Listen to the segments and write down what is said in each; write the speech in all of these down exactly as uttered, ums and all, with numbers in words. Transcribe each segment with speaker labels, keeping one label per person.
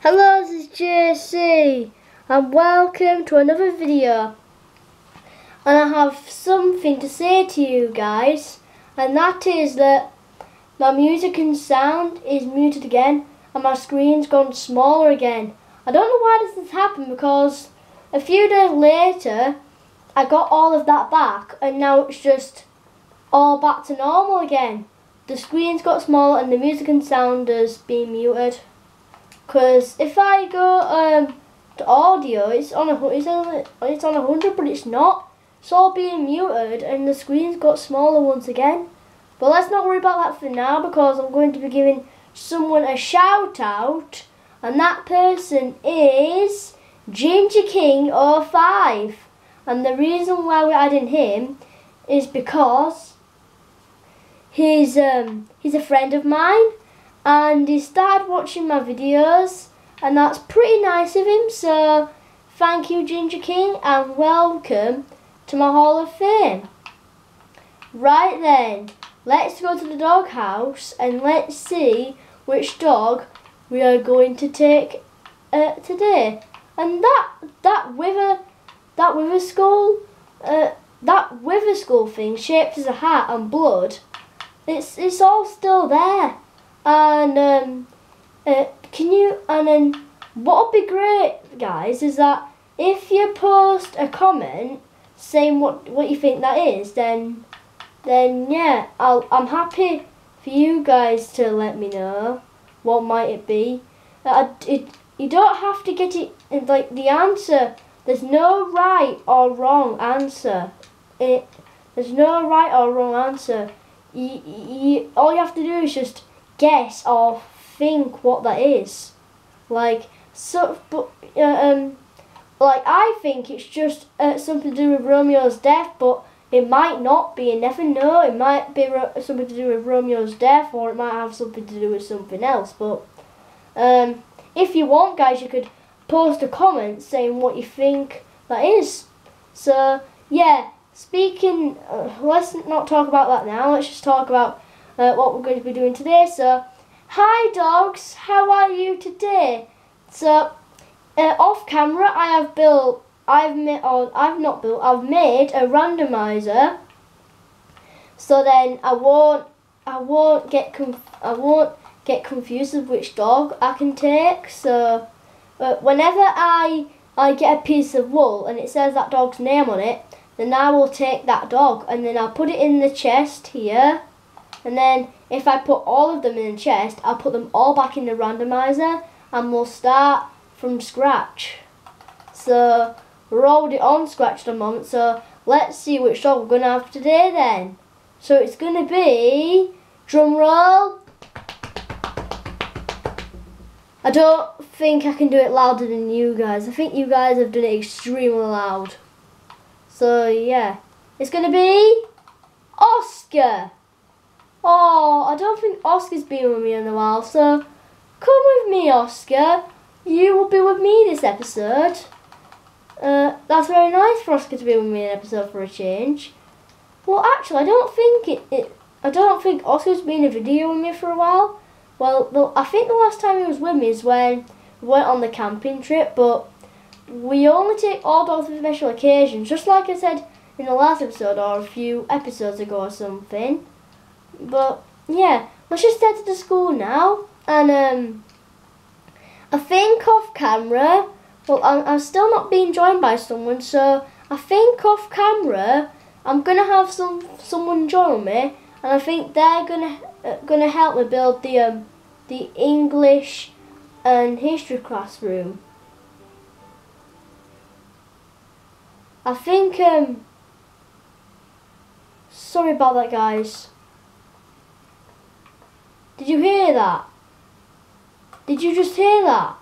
Speaker 1: Hello, this is J C and welcome to another video, and I have something to say to you guys, and that is that my music and sound is muted again and my screen's gone smaller again. I don't know why this has happened, because a few days later I got all of that back and now it's just all back to normal again. The screen's got smaller and the music and sound has been muted. Because if I go um, to audio, it's on a it's on it's on a hundred, but it's not. It's all being muted, and the screen's got smaller once again. But let's not worry about that for now, because I'm going to be giving someone a shout out, and that person is Ginger King oh five. And the reason why we're adding him is because he's um he's a friend of mine. And he started watching my videos, and that's pretty nice of him, so thank you, Ginger King, and welcome to my Hall of Fame. Right then, let's go to the doghouse and let's see which dog we are going to take uh, today. And that that wither that wither skull uh, that wither skull thing shaped as a hat and blood, it's it's all still there. And um, uh, can you, and then what would be great, guys, is that if you post a comment saying what what you think that is, then then yeah, I'll I'm happy for you guys to let me know what might it be. Uh, it you don't have to get it in, like the answer. There's no right or wrong answer. It there's no right or wrong answer. You, you, all you have to do is just guess or think what that is. Like so, but uh, um, like I think it's just uh, something to do with Romeo's death, but it might not be. You never know. It might be ro something to do with Romeo's death, or it might have something to do with something else. But um, if you want, guys, you could post a comment saying what you think that is. So yeah, speaking. Uh, let's not talk about that now. Let's just talk about Uh, what we're going to be doing today. So, hi dogs, how are you today? So, uh, off camera, I have built, I've made, or I've not built, I've made a randomizer. So then I won't, I won't get, conf I won't get confused with which dog I can take. So, uh, whenever I, I get a piece of wool and it says that dog's name on it, then I will take that dog and then I'll put it in the chest here. And then if I put all of them in the chest, I'll put them all back in the randomizer and we'll start from scratch. So we're already on scratch at the moment, so let's see which dog we're going to have today then. So it's going to be, drum roll. I don't think I can do it louder than you guys. I think you guys have done it extremely loud. So yeah, it's going to be Oscar. Oh, I don't think Oscar's been with me in a while, so come with me, Oscar. You will be with me this episode. Uh, that's very nice for Oscar to be with me in an episode for a change. Well, actually, I don't think it. it I don't think Oscar's been in a video with me for a while. Well, the, I think the last time he was with me is when we went on the camping trip, but we only take all dogs for special occasions, just like I said in the last episode or a few episodes ago or something. But yeah, let's just head to the school now, and um, I think off camera, well I'm, I'm still not being joined by someone, so I think off camera I'm gonna have some someone join me, and I think they're gonna uh, gonna help me build the um, the English and history classroom. I think um, sorry about that, guys. Did you hear that? Did you just hear that?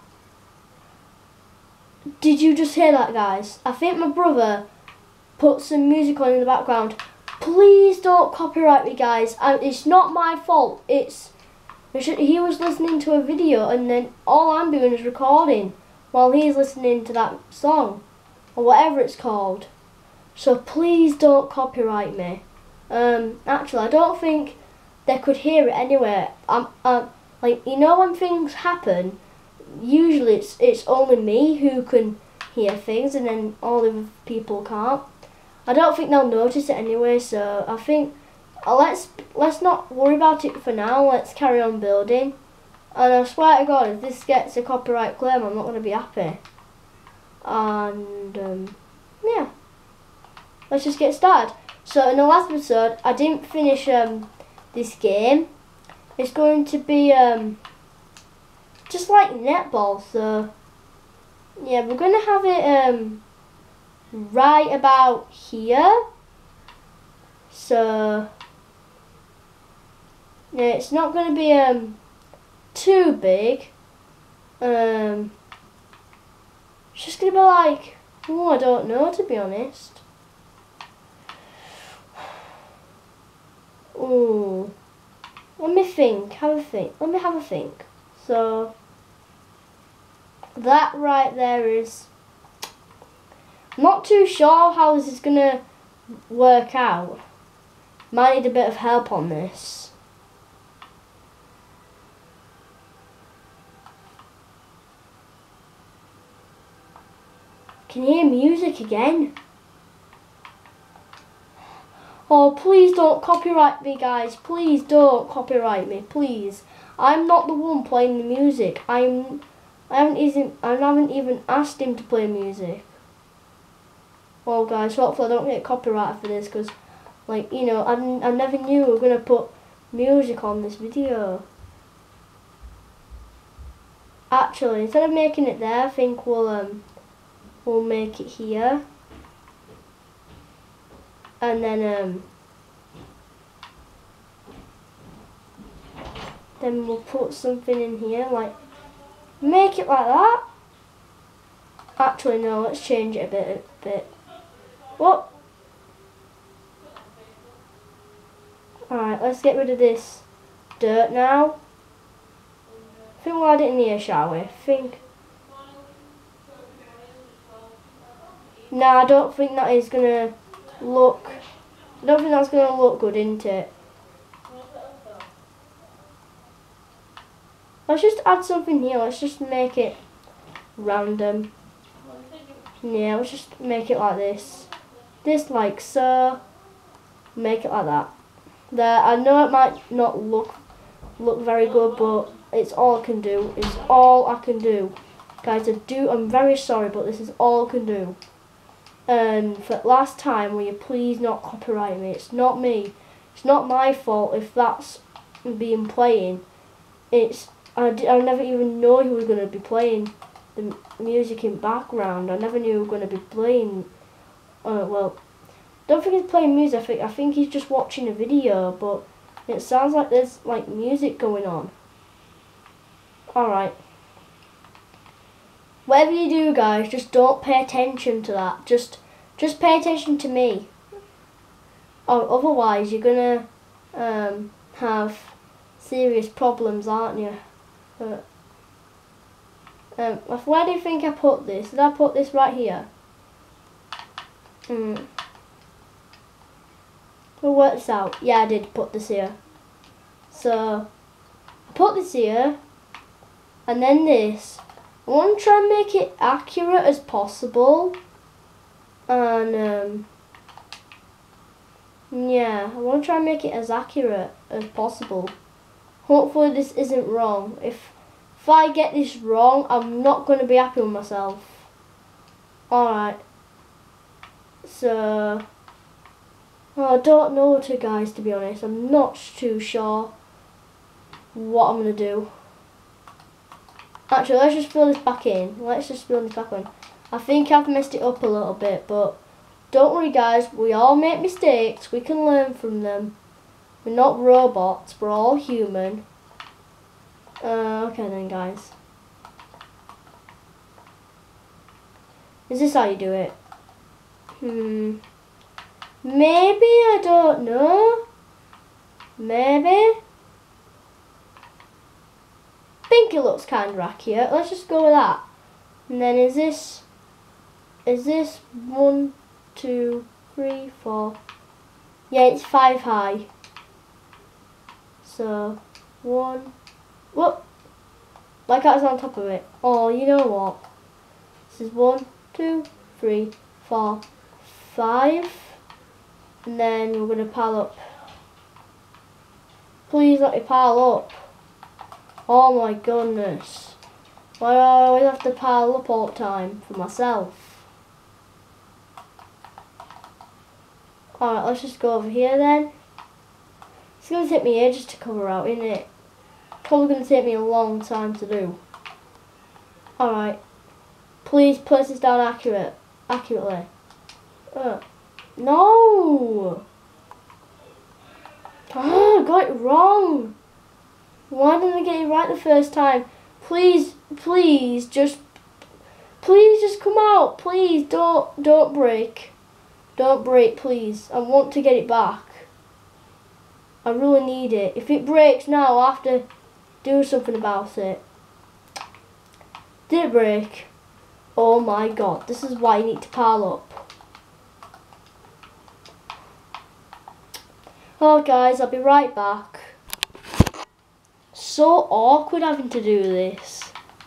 Speaker 1: Did you just hear that, guys? I think my brother put some music on in the background. Please don't copyright me, guys. I, it's not my fault. It's, it's he was listening to a video and then all I'm doing is recording while he's listening to that song or whatever it's called. So please don't copyright me. Um, actually, I don't think they could hear it anyway. I'm, um, like, you know when things happen usually it's it's only me who can hear things, and then all the other people can't. I don't think they'll notice it anyway, so I think uh, let's let's not worry about it for now. Let's carry on building. And I swear to God, if this gets a copyright claim, I'm not going to be happy. And um, yeah, let's just get started. So in the last episode, I didn't finish um, this game. It's going to be um, just like netball. So yeah, we're going to have it um, right about here. So yeah, it's not going to be um, too big. Um, it's just going to be like, oh, I don't know, to be honest. Oh, let me think, have a think, let me have a think. So, that right there is, I'm not too sure how this is going to work out. Might need a bit of help on this. Can you hear music again? Oh, please don't copyright me, guys. Please don't copyright me, please. I'm not the one playing the music. I'm, I haven't even, I haven't even asked him to play music. Well, guys, hopefully I don't get copyrighted for this, because, like, you know, I, I never knew we were gonna put music on this video. Actually, instead of making it there, I think we'll um, we'll make it here. And then um, then we'll put something in here, like make it like that. Actually, no, let's change it a bit. A bit. What? All right, let's get rid of this dirt now. I think we'll add it in here, shall we? I think. No, I don't think that is gonna look. I don't think that's gonna look good, isn't it? Let's just add something here. Let's just make it random. Yeah, let's just make it like this. This like so. Make it like that. There. I know it might not look look very good, but it's all I can do. It's all I can do, guys. I do. I'm very sorry, but this is all I can do. And for last time, will you please not copyright me? It's not me. It's not my fault if that's being playing. It's I, d I never even know he was going to be playing the music in background. I never knew he was going to be playing. Uh, well, don't think he's playing music. I think I think he's just watching a video. But it sounds like there's like music going on. All right. Whatever you do, guys, just don't pay attention to that. Just, just pay attention to me. Or otherwise, you're gonna um, have serious problems, aren't you? But, um, where do you think I put this? Did I put this right here? Hmm. We'll work this out. Yeah, I did put this here. So, I put this here, and then this. I want to try and make it accurate as possible, and um, yeah, I want to try and make it as accurate as possible. Hopefully this isn't wrong. If if I get this wrong, I'm not going to be happy with myself. Alright, so well, I don't know to guys, to be honest. I'm not too sure what I'm going to do. Actually, let's just fill this back in. Let's just fill this back in. I think I've messed it up a little bit, but don't worry, guys. We all make mistakes. We can learn from them. We're not robots. We're all human. Uh, okay then, guys. Is this how you do it? Hmm. Maybe, I don't know. Maybe. I think it looks kind of accurate. Let's just go with that. And then is this, is this one, two, three, four? Yeah, it's five high. So one, whoop. My cat is on top of it. Oh, you know what? This is one, two, three, four, five. And then we're going to pile up. Please let me pile up. Oh my goodness. Why do I always have to pile up all the time for myself? Alright, let's just go over here then. It's going to take me ages to cover out, isn't it? Probably going to take me a long time to do. Alright. Please place this down accurate, accurately. Uh, no! Oh, I got it wrong. Why didn't I get it right the first time? Please, please, just, please just come out. Please, don't, don't break. Don't break, please. I want to get it back. I really need it. If it breaks now, I have to do something about it. Did it break? Oh my god, this is why you need to pile up. Oh guys, I'll be right back. So awkward having to do this.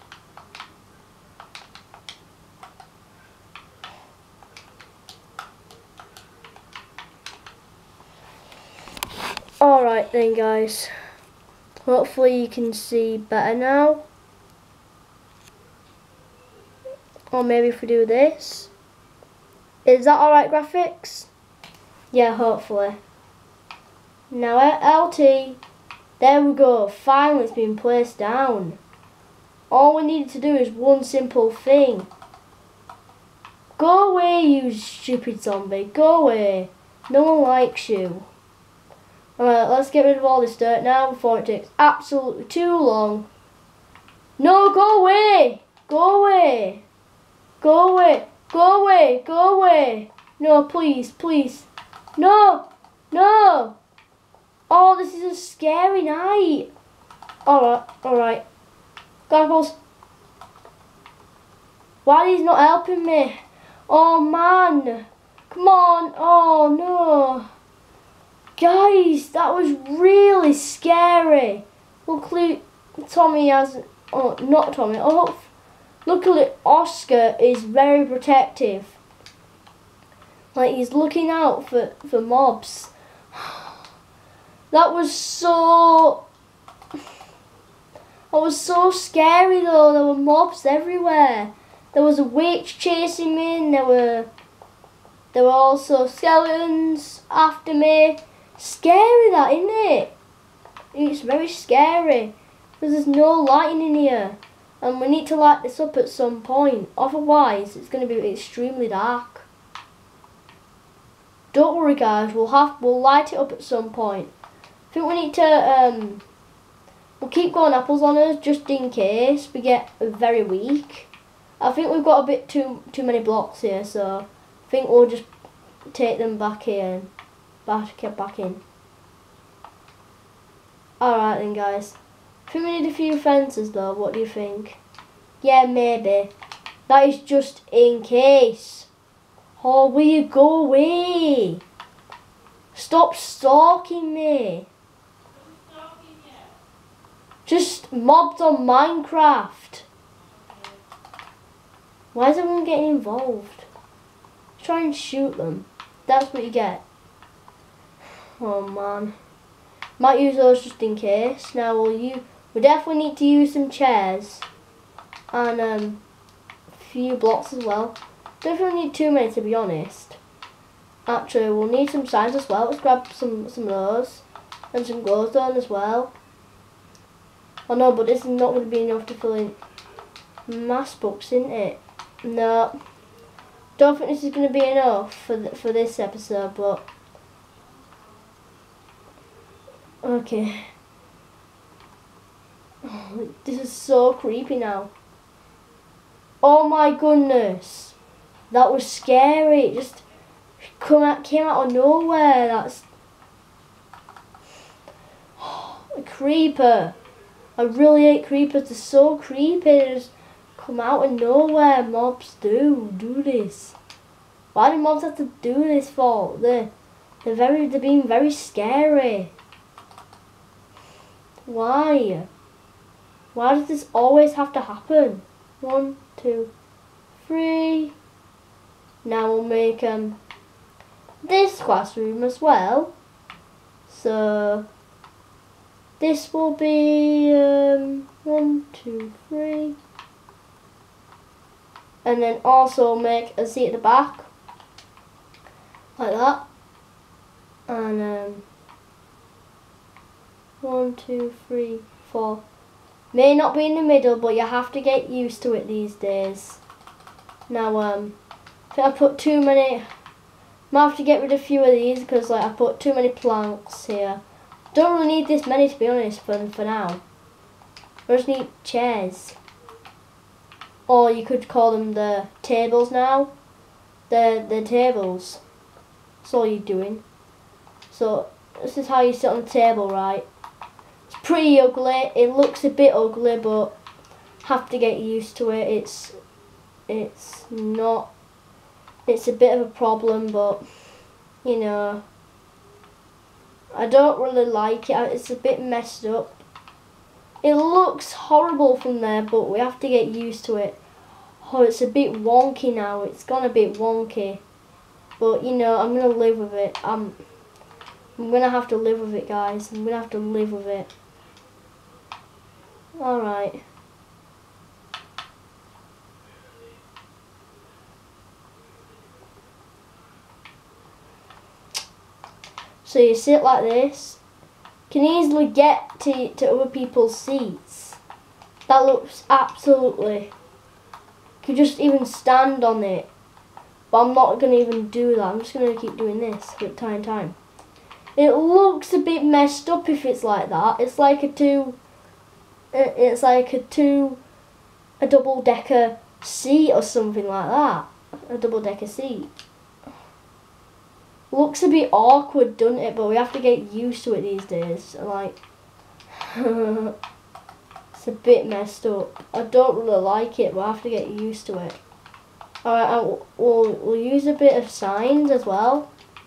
Speaker 1: Alright then guys, hopefully you can see better now. Or maybe if we do this. Is that alright graphics? Yeah, hopefully. Now L T, there we go, finally it's been placed down. All we need to do is one simple thing. Go away you stupid zombie, go away. No one likes you. Alright, let's get rid of all this dirt now before it takes absolutely too long. No, go away! Go away! Go away! Go away! Go away! No, please, please. No! No! Oh, this is a scary night. Alright, alright. Goggles. Why are these not helping me? Oh man! Come on! Oh no! Guys, that was really scary. Luckily, Tommy has, oh, not Tommy, oh, luckily Oscar is very protective. Like, he's looking out for, for mobs. That was so, that was so scary though. There were mobs everywhere. There was a witch chasing me, and there were, there were also skeletons after me. Scary that, isn't it? It's very scary because there's no lighting in here, and we need to light this up at some point. Otherwise, it's going to be extremely dark. Don't worry, guys. We'll have we'll light it up at some point. I think we need to um. We'll keep going apples on us just in case we get very weak. I think we've got a bit too too many blocks here, so I think we'll just take them back in. Back, get back in. Alright then guys. I think we need a few fences though, what do you think? Yeah, maybe. That is just in case. Oh, will you go away? Stop stalking me. Just mobs on Minecraft. Why is everyone getting involved? Try and shoot them. That's what you get. Oh man, might use those just in case. Now we'll use, we definitely need to use some chairs and um, a few blocks as well. Definitely need too many to be honest. Actually, we'll need some signs as well. Let's grab some some of those and some glowstone as well. Oh no, but this is not going to be enough to fill in mass books, isn't it? No, don't think this is going to be enough for th for this episode, but. Okay. Oh, this is so creepy now. Oh my goodness. That was scary. It just come out, came out of nowhere. That's a creeper. I really hate creepers. They're so creepy. They just come out of nowhere. Mobs do do this. Why do mobs have to do this for? They're they're very they're being very scary. Why? Why does this always have to happen? One, two, three. Now we'll make um this classroom as well. So this will be um one, two, three. And then also make a seat at the back. Like that. And um one, two, three, four. May not be in the middle, but you have to get used to it these days. Now um I think I put too many. I might have to get rid of a few of these because like I put too many planks here. Don't really need this many to be honest for for now. I just need chairs. Or you could call them the tables now. The the tables. That's all you're doing. So this is how you sit on the table, right? It's pretty ugly. It looks a bit ugly, but have to get used to it. It's it's not. It's a bit of a problem, but you know, I don't really like it. It's a bit messed up. It looks horrible from there, but we have to get used to it. Oh, it's a bit wonky now. It's gone a bit wonky, but you know, I'm gonna live with it. I'm, I'm gonna have to live with it, guys. I'm gonna have to live with it. All right. So you sit like this. You can easily get to, to other people's seats. That looks absolutely. You could just even stand on it. But I'm not going to even do that. I'm just going to keep doing this with time and time. It looks a bit messed up if it's like that. It's like a two. It's like a two. A double decker seat or something like that. A double decker seat. Looks a bit awkward, doesn't it? But we have to get used to it these days. Like, it's a bit messed up. I don't really like it, but I have to get used to it. Alright, we'll, we'll use a bit of signs as well.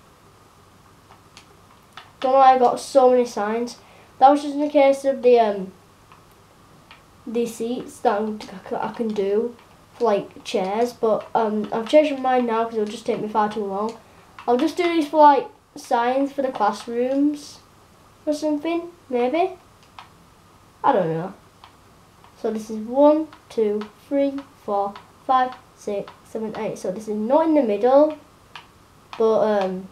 Speaker 1: Don't know why I got so many signs. That was just in the case of the um the seats that I'm, I can do for like chairs. But um I've changed my mind now because it'll just take me far too long. I'll just do these for like signs for the classrooms or something, maybe. I don't know. So this is one, two, three, four, five, six, seven, eight. So this is not in the middle, but um,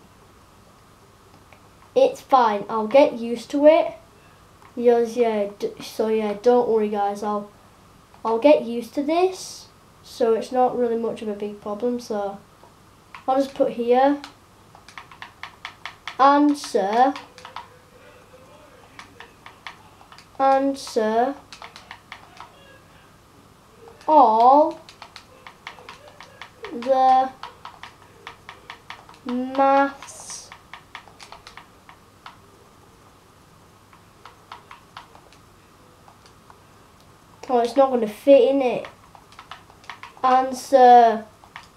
Speaker 1: it's fine. I'll get used to it. Yes, yeah. D so yeah, don't worry, guys. I'll I'll get used to this. So it's not really much of a big problem. So I'll just put here. Answer, answer all the maths oh, it's not going to fit in it. Answer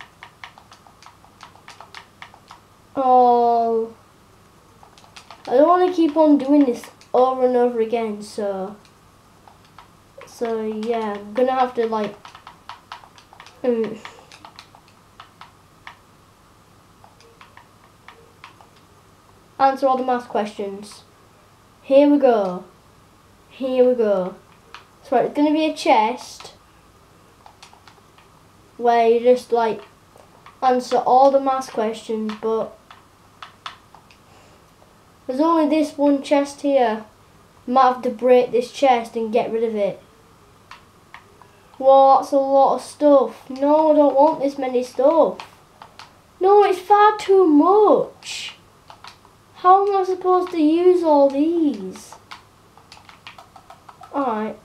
Speaker 1: all. I don't want to keep on doing this over and over again, so so yeah, I'm gonna have to like um, answer all the math questions. Here we go. Here we go. So right, it's gonna be a chest where you just like answer all the math questions, but there's only this one chest here. Might have to break this chest and get rid of it. Well, that's a lot of stuff. No, I don't want this many stuff. No, it's far too much. How am I supposed to use all these? Alright.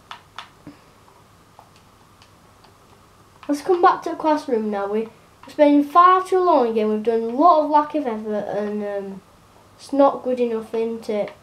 Speaker 1: Let's come back to the classroom now. We're spending far too long again. We've done a lot of lack of effort and um, it's not good enough, isn't it?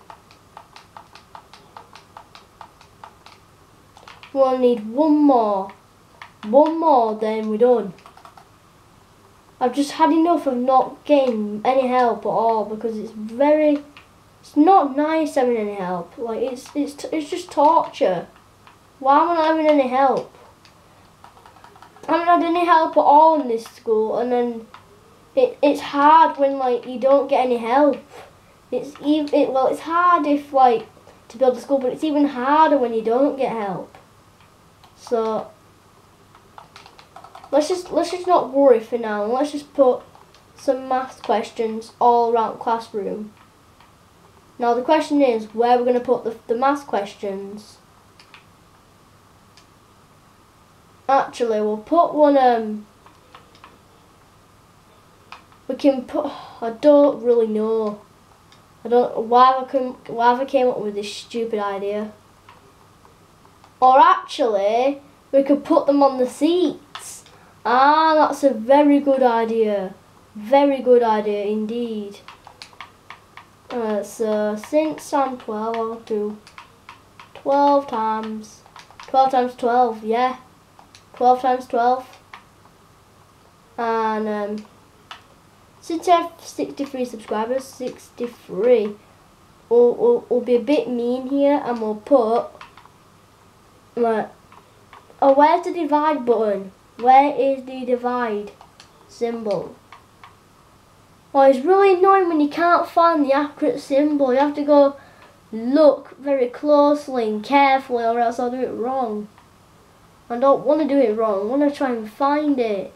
Speaker 1: We'll need one more. One more, then we're done. I've just had enough of not getting any help at all because it's very... It's not nice having any help. Like, it's, it's, it's just torture. Why am I not having any help? I haven't had any help at all in this school, and then it it's hard when like you don't get any help. It's even it, well, it's hard if like to build a school, but it's even harder when you don't get help. So let's just let's just not worry for now, and let's just put some math questions all around the classroom. Now the question is where we're going to put the, the math questions. Actually, we'll put one, um, we can put, I don't really know. I don't know why I, come, why I came up with this stupid idea. Or actually, we could put them on the seats. Ah, that's a very good idea. Very good idea indeed. Uh, so since I'm twelve, I'll do twelve times, twelve times twelve, yeah. twelve times twelve. And um, since I have sixty-three subscribers, sixty-three, we'll, we'll, we'll be a bit mean here and we'll put, like, oh, where's the divide button? Where is the divide symbol? Oh, it's really annoying when you can't find the accurate symbol. You have to go look very closely and carefully, or else I'll do it wrong. I don't want to do it wrong. I want to try and find it.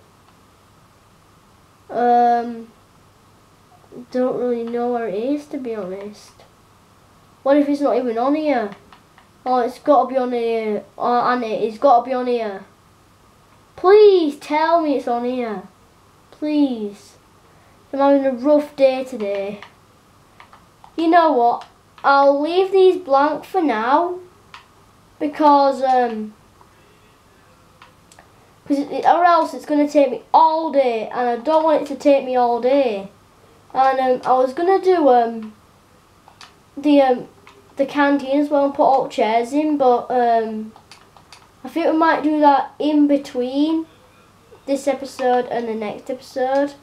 Speaker 1: Um, don't really know where it is, to be honest. What if it's not even on here? Oh, it's got to be on here. Oh, and it, it's got to be on here. Please tell me it's on here. Please. I'm having a rough day today. You know what? I'll leave these blank for now because um, cause it, or else it's going to take me all day, and I don't want it to take me all day. And um, I was going to do um, the um, the canteen as well and put all chairs in, but um, I think we might do that in between this episode and the next episode.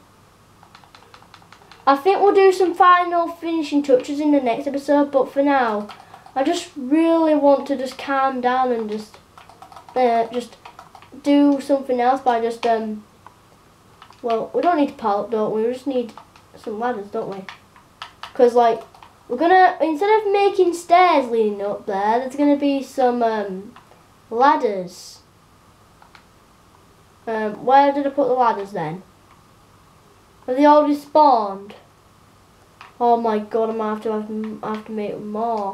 Speaker 1: I think we'll do some final finishing touches in the next episode, but for now, I just really want to just calm down and just uh, just do something else by just, um, well, we don't need to pile up, don't we? We just need some ladders, don't we? Because, like, we're going to, instead of making stairs leading up there, there's going to be some um, ladders. Um, where did I put the ladders then? Have they already spawned? Oh my god, I might have to have to, I have to make more.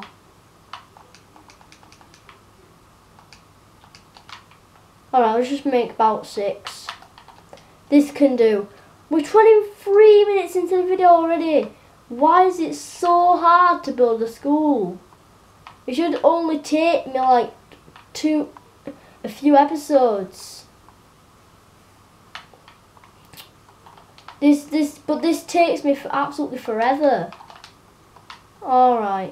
Speaker 1: Alright, let's just make about six. This can do. We're twenty-three minutes into the video already. Why is it so hard to build a school? It should only take me like two, a few episodes. This, this, but this takes me for absolutely forever. Alright.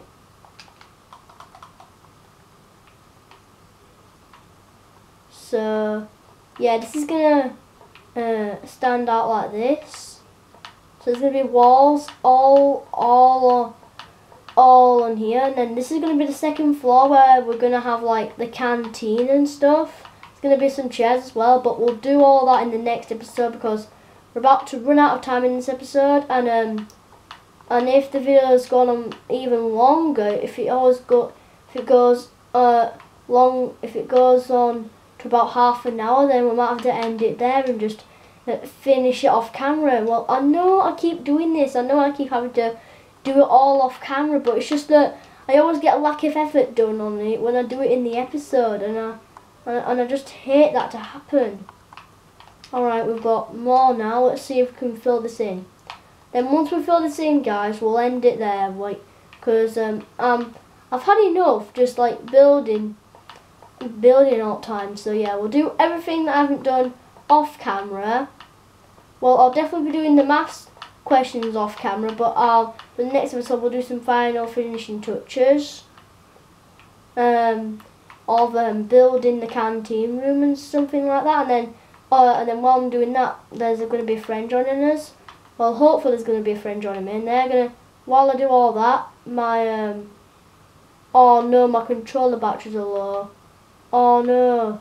Speaker 1: So, yeah, this is gonna uh, stand out like this. So there's gonna be walls all, all, all on here, and then this is gonna be the second floor where we're gonna have like the canteen and stuff. There's gonna be some chairs as well, but we'll do all that in the next episode because we're about to run out of time in this episode, and um, and if the video's gone on even longer, if it always go, if it goes uh long, if it goes on to about half an hour, then we might have to end it there and just uh, finish it off camera. Well, I know I keep doing this, I know I keep having to do it all off camera, but it's just that I always get a lack of effort done on it when I do it in the episode, and I and I just hate that to happen. Alright, we've got more now. Let's see if we can fill this in. Then once we fill this in, guys, we'll end it there. Like, because um, um, I've had enough just like building, building all the time. So yeah, we'll do everything that I haven't done off camera. Well, I'll definitely be doing the maths questions off camera, but I'll, for the next episode, we'll do some final finishing touches. Um, of um, building the canteen room and something like that, and then. Uh, and then while I'm doing that, there's going to be a friend joining us. Well, hopefully there's going to be a friend joining me, and they're going to, while I do all that, my, um, oh no, my controller batteries are low. Oh no.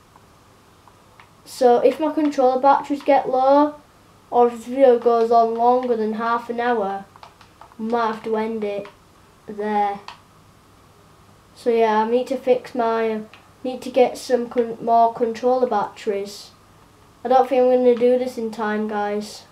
Speaker 1: So if my controller batteries get low, or if this video goes on longer than half an hour, I might have to end it there. So yeah, I need to fix my, need to get some con more controller batteries. I don't think I'm going to do this in time, guys.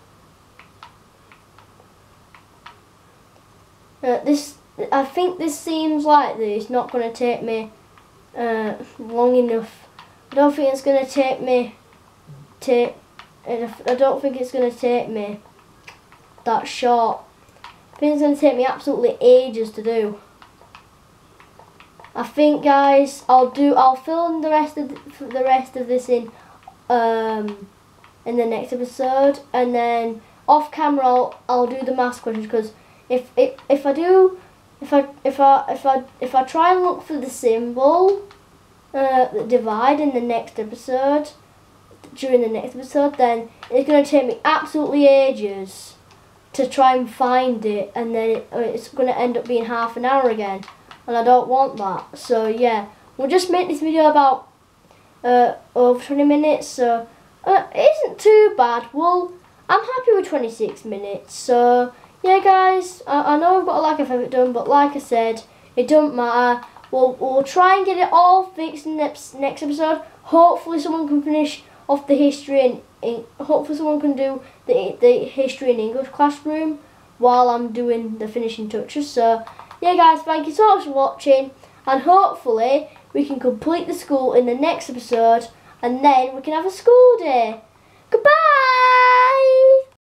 Speaker 1: Uh, this, I think this seems like this not going to take me uh, long enough. I don't think it's going to take me, take, I don't think it's going to take me that short. I think it's going to take me absolutely ages to do. I think, guys, I'll do. I'll film the rest of the, the rest of this in um in the next episode, and then off camera I'll I'll do the maths questions, because if if if I do if I if I if I if I try and look for the symbol uh the divide in the next episode during the next episode, then it's going to take me absolutely ages to try and find it, and then it, it's going to end up being half an hour again. And I don't want that. So yeah, we'll just make this video about uh, over twenty minutes. So uh, it isn't too bad. Well, I'm happy with twenty-six minutes. So yeah, guys, I, I know I've got a lack of effort done, but like I said, it don't matter. We'll we'll try and get it all fixed in the next next episode. Hopefully, someone can finish off the history, and in, hopefully someone can do the the history in English classroom while I'm doing the finishing touches. So yeah, guys, thank you so much for watching, and hopefully we can complete the school in the next episode, and then we can have a school day. Goodbye!